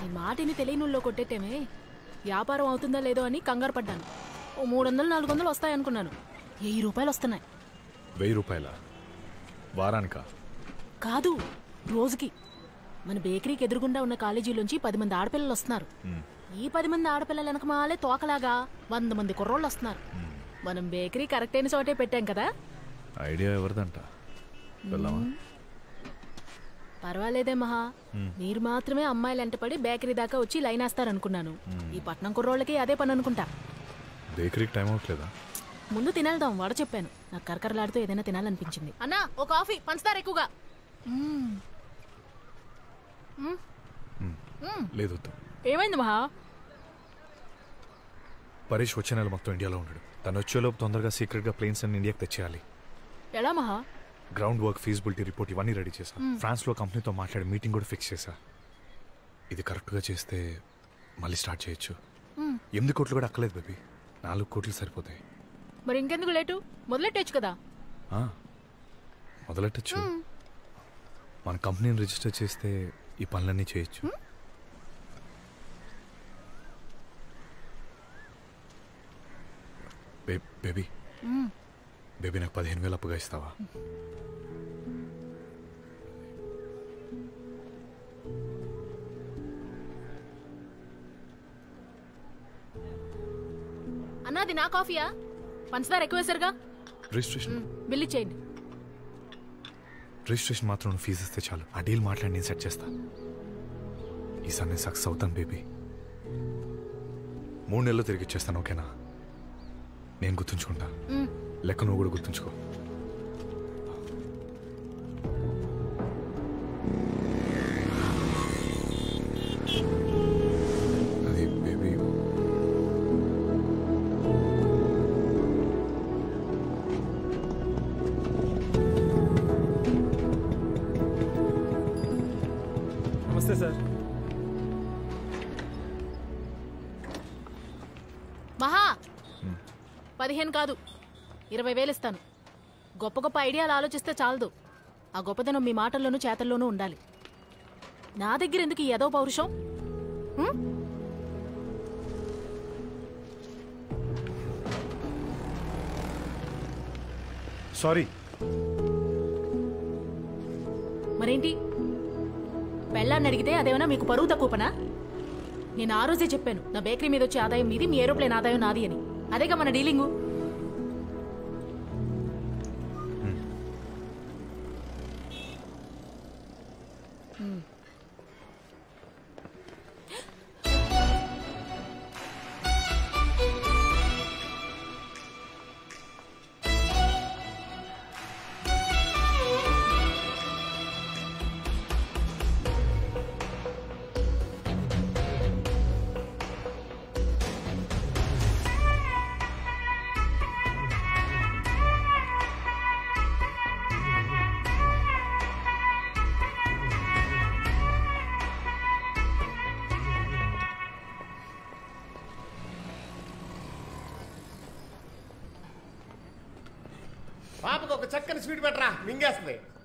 ఈ మాటిని తెలియనుల్లో కొట్టేటేమే వ్యాపారం అవుతుందా లేదో అని కంగారు పడ్డాను. ఓ 300-400 వస్తాయనుకున్నాను. 1000 రూపాయలు వస్తున్నాయి. 1000 రూపాయల వారానికా? కాదు, రోజుకి. మన బేకరీకి ఎదురుగుండా ఉన్న కాలేజీలోంచి 10 మంది ఆడపిల్లలు వస్తున్నారు. ఈ 10 మంది ఆడపిల్లలు వెనక మాలే తోకలాగా 100 మంది కుర్రోళ్ళు వస్తున్నారు. మనం బేకరీ కరెక్ట్ అయిన చోటే పెట్టాం కదా. ఐడియా ఎవరిదంట? పర్వాలేదే మహా, మీరు మాత్రమే అమ్మాయిలు వెంటపడి బేకరీ దాకా వచ్చి లైన్ వేస్తారనుకున్నాను. ఈ పట్నం కుర్రోళ్ళకి అదే పని అనుకుంటా. బేకరీకి టైం అవట్లేదా? ముందు తినేద్దాం, వాడ చెప్పాను. నాకు కరకరలాడుతూ ఏదైనా తినాలనిపించింది. అన్నా, ఓ కాఫీ, పంచదార ఎక్కువగా. లేదు. ఏమైంది మహా? పరేష్ వచ్చే నెల మొత్తం ఇండియాలో ఉన్నాడు. తను వచ్చేలోపు తొందరగా సీక్రెట్గా ప్లేన్స్ అన్ని ఇండియాకి తెచ్చేయాలి. ఎలా మహా? గ్రౌండ్ వర్క్, ఫీజిబిలిటీ రిపోర్ట్ ఇవన్నీ రెడీ చేశా. ఫ్రాన్స్లో కంపెనీతో మాట్లాడి మీటింగ్ కూడా ఫిక్స్ చేశా. ఇది కరెక్ట్గా చేస్తే మళ్ళీ స్టార్ట్ చేయొచ్చు. 8 కోట్లు కూడా అక్కలేదు బేబీ, 4 కోట్లు సరిపోతాయి. మరి ఇంకెందుకు లేటు? మొదలెట్టచ్చు కదా. మొదలెట్టచ్చు. మన కంపెనీని రిజిస్టర్ చేస్తే ఈ పనులన్నీ చేయొచ్చు. బేబీ బేబీ నాకు 15,000 అప్పుగా ఇస్తావా? అన్నది నా కాఫీయా? పంచదార ఎక్కువ వేసారుగా. రిజిస్ట్రేషన్ బిల్ ఇచ్చేయండి. రిజిస్ట్రేషన్ మాత్రం ఫీజు ఇస్తే చాలు. ఆ డీల్ మాట్లాడి నేను సెట్ చేస్తా. ఈసారి నేను సక్సెస్ అవుతాను బేబీ. 3 నెలల్లో తిరిగి ఇచ్చేస్తాను, ఓకేనా? నేను గుర్తుంచుకుంటా. లెక్క నువ్వు కూడా గుర్తుంచుకో. అది బేబీ. నమస్తే సార్. మహా, 15 కాదు 20,000 ఇస్తాను. గొప్ప గొప్ప ఐడియాలు ఆలోచిస్తే చాలదు. ఆ గొప్పదనం మీ మాటల్లోనూ చేతల్లోనూ ఉండాలి. నా దగ్గర ఎందుకు ఈ ఏదో పౌరుషం? సారీ. మరేంటి, పెళ్ళాన్ని అడిగితే అదేమన్నా మీకు పరువు తక్కువ పనా? నేను ఆ రోజే చెప్పాను, నా బేకరీ మీద వచ్చే ఆదాయం మీది, మీ ఏరోప్లేన్ ఆదాయం నాది అని. అదేగా మన డీలింగు. పాపకు ఒక చక్కని స్వీట్ పెట్టరా, మింగేస్తుంది.